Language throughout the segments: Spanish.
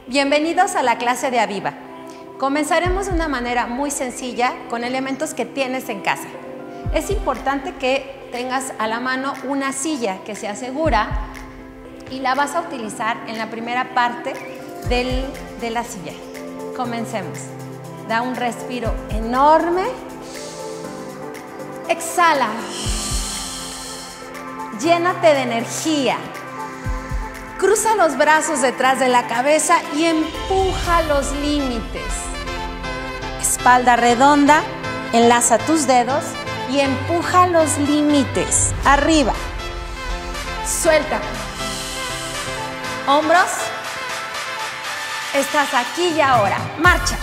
Bienvenidos a la clase de Aviva. Comenzaremos de una manera muy sencilla con elementos que tienes en casa. Es importante que tengas a la mano una silla que sea segura y la vas a utilizar en la primera parte de la silla. Comencemos. Da un respiro enorme. Exhala. Llénate de energía. Cruza los brazos detrás de la cabeza y empuja los límites. Espalda redonda, enlaza tus dedos y empuja los límites. Arriba. Suelta. Hombros. Estás aquí y ahora. Marcha.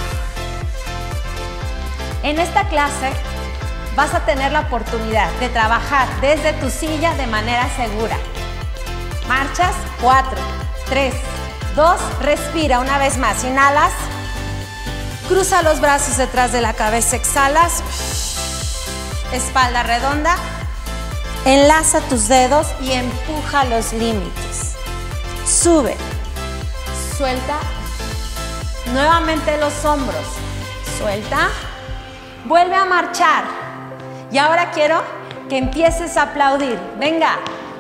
En esta clase vas a tener la oportunidad de trabajar desde tu silla de manera segura. Marchas, 4, 3, 2, respira una vez más, inhalas, cruza los brazos detrás de la cabeza, exhalas, espalda redonda, enlaza tus dedos y empuja los límites. Sube, suelta, nuevamente los hombros, suelta, vuelve a marchar y ahora quiero que empieces a aplaudir. Venga,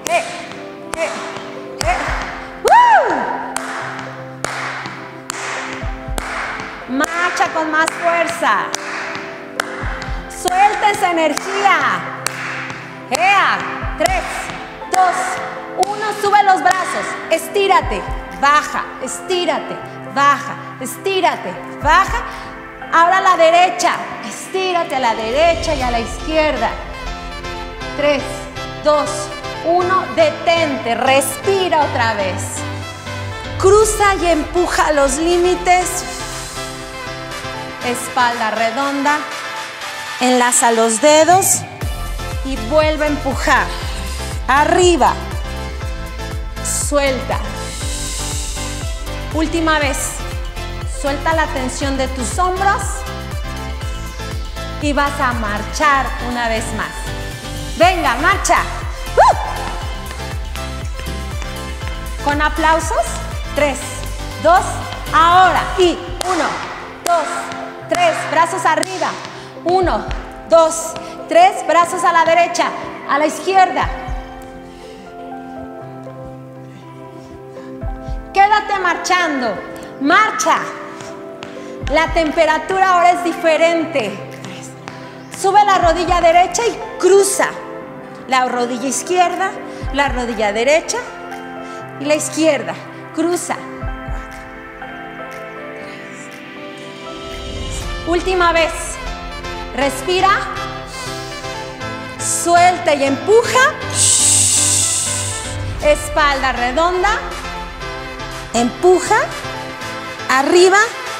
marcha con más fuerza. Suelta esa energía. 3, 2, 1. Sube los brazos. Estírate. Baja. Estírate. Baja. Estírate. Baja. Ahora a la derecha. Estírate a la derecha y a la izquierda. 3, 2, 1, detente, respira otra vez. Cruza y empuja los límites. Espalda redonda. Enlaza los dedos y vuelve a empujar. Arriba. Suelta. Última vez. Suelta la tensión de tus hombros y vas a marchar una vez más. Venga, marcha. Con aplausos, 3, 2, ahora, y 1, 2, 3, brazos arriba, 1, 2, 3, brazos a la derecha, a la izquierda. Quédate marchando, marcha. La temperatura ahora es diferente. Sube la rodilla derecha y cruza. La rodilla izquierda, la rodilla derecha y la izquierda. Cruza. 4, 3. Última vez. Respira. Suelta y empuja. Espalda redonda. Empuja. Arriba.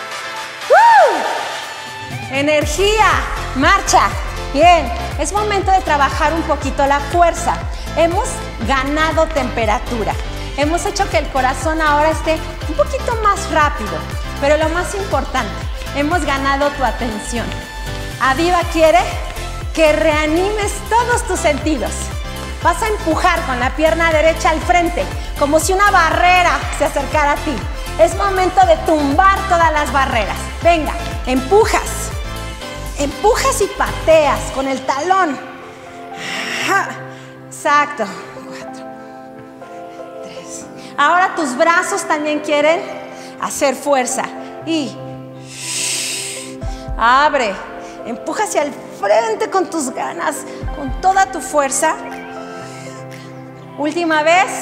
Energía. Marcha. Bien. Es momento de trabajar un poquito la fuerza. Hemos ganado temperatura. Hemos hecho que el corazón ahora esté un poquito más rápido. Pero lo más importante, hemos ganado tu atención. Aviva quiere que reanimes todos tus sentidos. Vas a empujar con la pierna derecha al frente, como si una barrera se acercara a ti. Es momento de tumbar todas las barreras. Venga, empujas. Empujas y pateas con el talón. Exacto. 4, 3. Ahora tus brazos también quieren hacer fuerza. Y abre. Empuja hacia el frente con tus ganas, con toda tu fuerza. Última vez.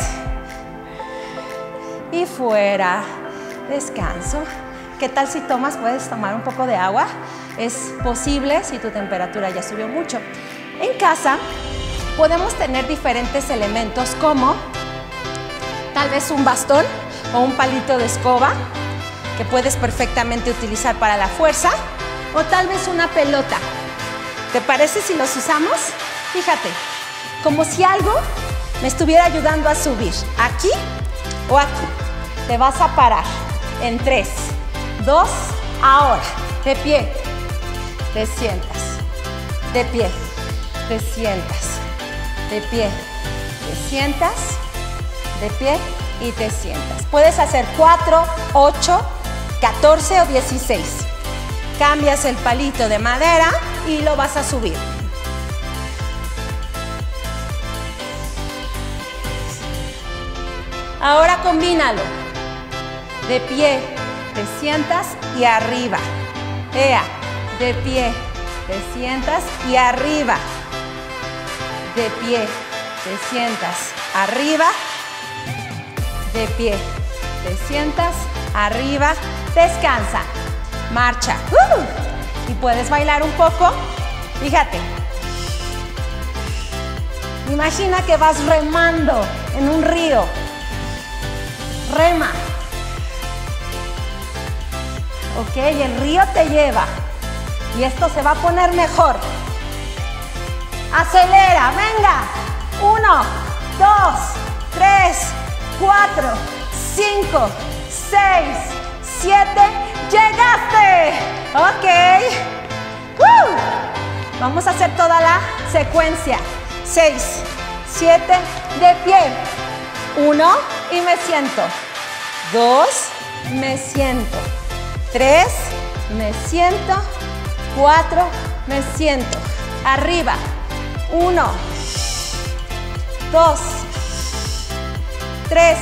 Y fuera. Descanso. ¿Qué tal si puedes tomar un poco de agua? Es posible si tu temperatura ya subió mucho. En casa podemos tener diferentes elementos como tal vez un bastón o un palito de escoba que puedes perfectamente utilizar para la fuerza, o tal vez una pelota. ¿Te parece si los usamos? Fíjate, como si algo me estuviera ayudando a subir. Aquí o aquí. Te vas a parar en 3, 2, ahora. De pie. Te sientas, de pie, te sientas, de pie, te sientas, de pie, y te sientas. Puedes hacer 4, 8, 14 o 16. Cambias el palito de madera y lo vas a subir. Ahora combínalo. De pie, te sientas y arriba. Ea, de pie, te sientas y arriba. De pie, te sientas arriba. De pie, te sientas arriba. Descansa. Marcha. Y puedes bailar un poco. Fíjate. Imagina que vas remando en un río. Rema. Ok, el río te lleva. Y esto se va a poner mejor. Acelera, venga. 1, 2, 3, 4, 5, 6, 7. ¡Llegaste! Ok. Vamos a hacer toda la secuencia. 6, 7, de pie. 1 y me siento. 2, me siento. 3, me siento. 4, me siento. Arriba. 1, 2, 3,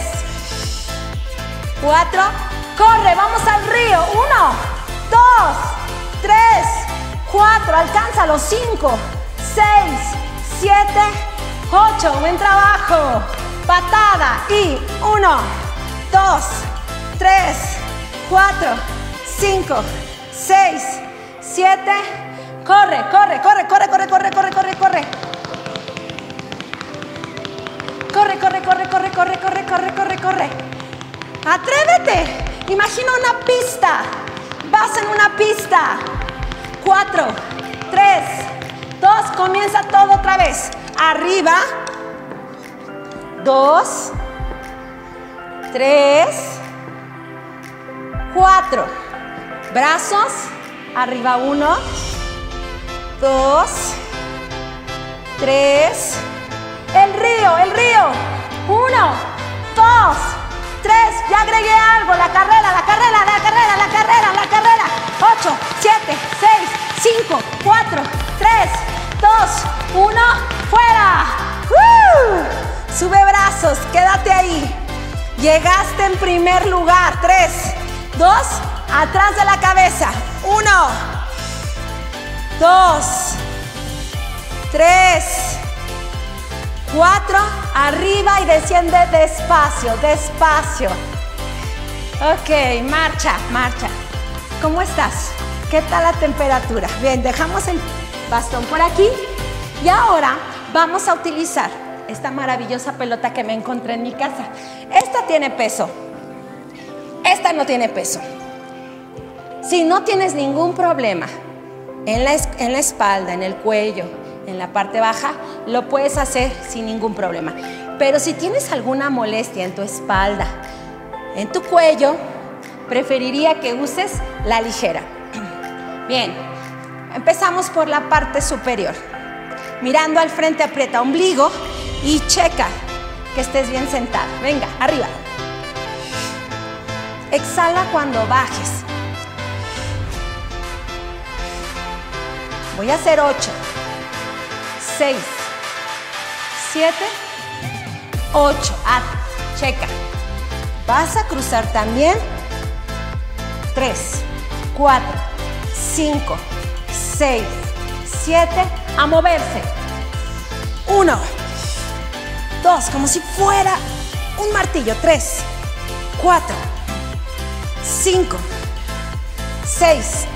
4. Corre, vamos al río. 1, 2, 3, 4. Alcánzalo. 5, 6, 7, 8. Buen trabajo. Patada. Y 1, 2, 3, 4, 5, 6, 7. Corre, corre, corre, corre, corre, corre, corre, corre, corre. Corre, corre, corre, corre, corre, corre, corre, corre, corre. Atrévete. Imagina una pista. Vas en una pista. 4, 3, 2. Comienza todo otra vez. Arriba. 2, 3, 4. Brazos. Arriba. 1, 2, 3. El río, el río. 1, 2, 3. Ya agregué algo. La carrera, la carrera, la carrera, la carrera, la carrera. 8, 7, 6, 5, 4, 3, 2, 1. ¡Fuera! Sube brazos. Quédate ahí. Llegaste en primer lugar. 3, 2. Atrás de la cabeza. 1, 2, 3, 4, arriba y desciende despacio, despacio. Ok, marcha, marcha. ¿Cómo estás? ¿Qué tal la temperatura? Bien, dejamos el bastón por aquí y ahora vamos a utilizar esta maravillosa pelota que me encontré en mi casa. Esta tiene peso, esta no tiene peso. Si no tienes ningún problema en la espalda, en el cuello, en la parte baja, lo puedes hacer sin ningún problema. Pero si tienes alguna molestia en tu espalda, en tu cuello, preferiría que uses la ligera. Bien, empezamos por la parte superior. Mirando al frente, aprieta ombligo y checa que estés bien sentado. Venga, arriba. Exhala cuando bajes. Voy a hacer 8, 6, 7, 8. Checa. Vas a cruzar también. 3, 4, 5, 6, 7. A moverse. 1, 2, como si fuera un martillo. 3, 4, 5, 6,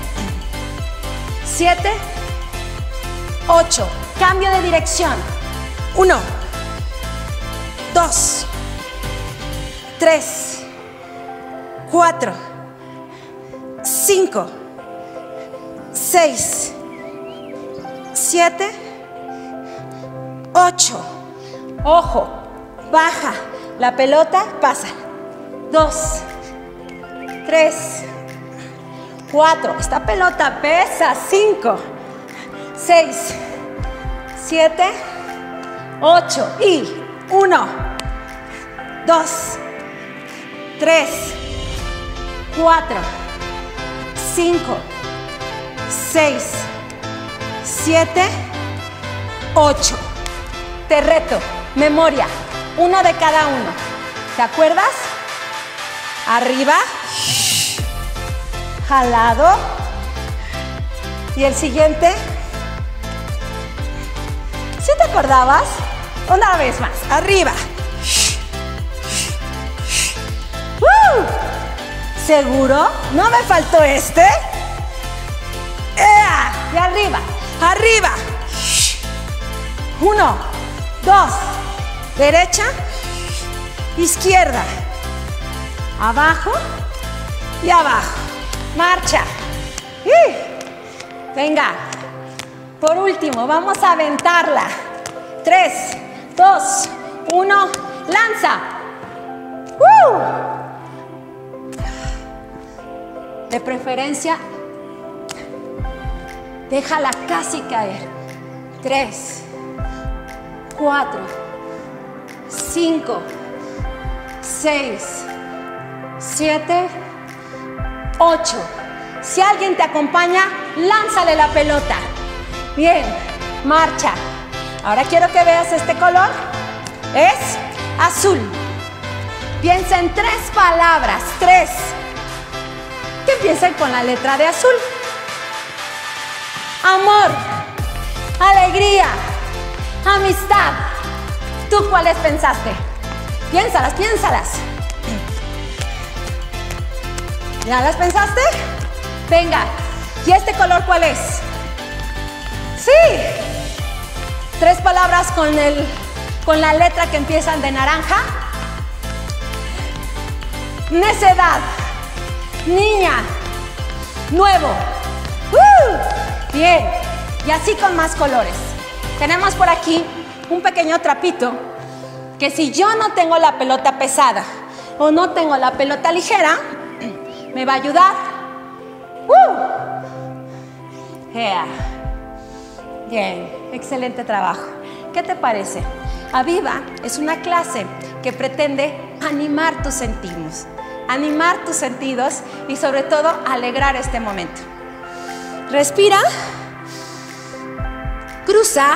7, 8. Cambio de dirección. 1, 2, 3, 4, 5, 6, 7, 8. Ojo, baja. La pelota pasa. 2, 3, 4. Esta pelota pesa. 5, 6, 7, 8. Y 1, 2, 3, 4, 5, 6, 7, 8. Te reto, memoria, uno de cada uno. ¿Te acuerdas? Arriba, jalado. Y el siguiente. ¿Sí te acordabas? Una vez más, arriba. ¿Seguro? ¿No me faltó este? ¡Ea! Y arriba, arriba. 1, 2, derecha, izquierda, abajo y abajo. Marcha. Venga, por último, vamos a aventarla. 3, 2, 1, lanza. De preferencia, déjala casi caer. 3, 4, 5, 6, 7, 8. Si alguien te acompaña, lánzale la pelota. Bien, marcha. Ahora quiero que veas este color. Es azul. Piensa en 3 palabras. 3. Que empiecen con la letra de azul. Amor, alegría, amistad. ¿Tú cuáles pensaste? Piénsalas, piénsalas. ¿Ya las pensaste? Venga, ¿y este color cuál es? Sí. 3 palabras con la letra que empiezan de naranja. Necedad. Niña. Nuevo. Bien. Y así con más colores. Tenemos por aquí un pequeño trapito que si yo no tengo la pelota pesada o no tengo la pelota ligera, me va a ayudar. Bien, excelente trabajo. ¿Qué te parece? Aviva es una clase que pretende animar tus sentidos y sobre todo alegrar este momento. Respira, cruza,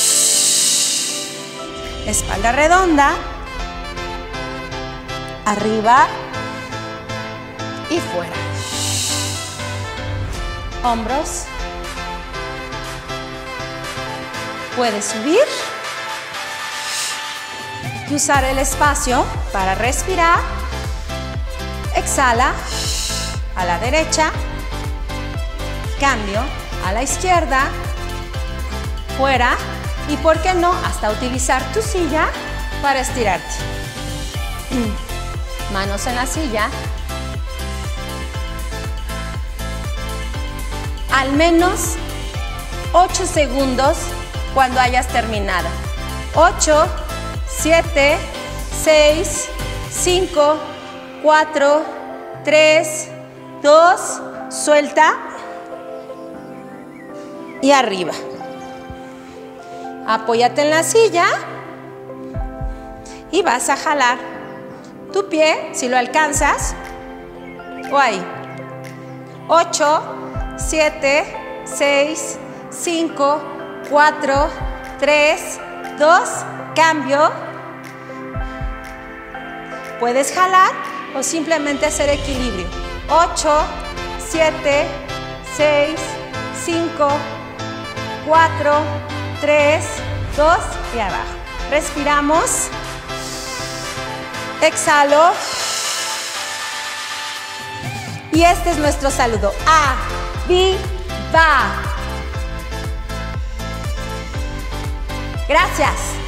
espalda redonda, arriba y fuera. Hombros. Puedes subir y usar el espacio para respirar. Exhala a la derecha, cambio a la izquierda, fuera y, ¿por qué no?, hasta utilizar tu silla para estirarte. Manos en la silla. Al menos 8 segundos cuando hayas terminado. 8, 7, 6, 5, 4, 3, 2, suelta y arriba. Apóyate en la silla y vas a jalar tu pie, si lo alcanzas, o ahí. 8, 7, 6, 5, 4, 3, 2, cambio. Puedes jalar o simplemente hacer equilibrio. 8, 7, 6, 5, 4, 3, 2 y abajo. Respiramos. Exhalo. Y este es nuestro saludo. Aviva. Gracias.